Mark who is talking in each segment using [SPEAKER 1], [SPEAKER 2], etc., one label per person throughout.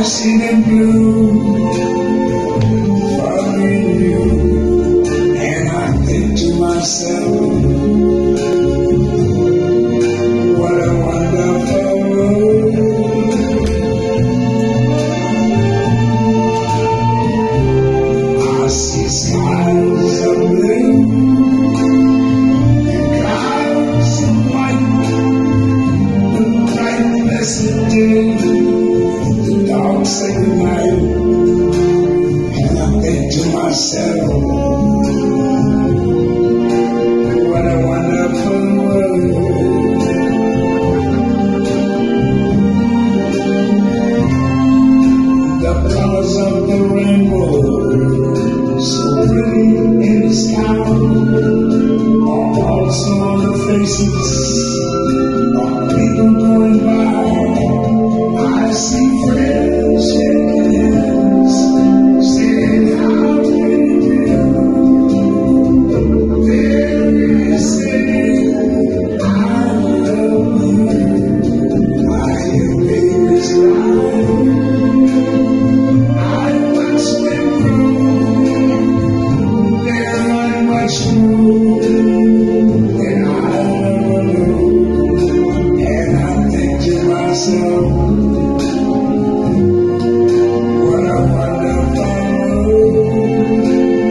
[SPEAKER 1] I see them blue for me and you, and I think to myself, what a wonderful world. I see skies of blue and clouds of white, the bright blessed day, the dark sacred night, and I think to myself, what a wonderful world. The colors of the rainbow, so pretty in the sky, are also on the faces of people going by. I see friends shaking hands, saying how do you do? They're saying I love you. I hear babies cry. I watch them grow. They're not much more than I ever knew. And I think to myself, what a wonderful world.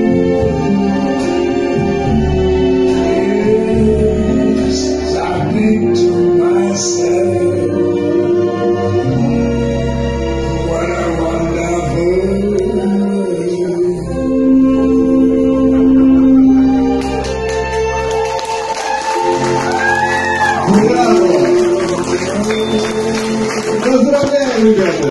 [SPEAKER 1] Yes, I think to myself, what a wonderful
[SPEAKER 2] Браво! Поздравляем, ребята!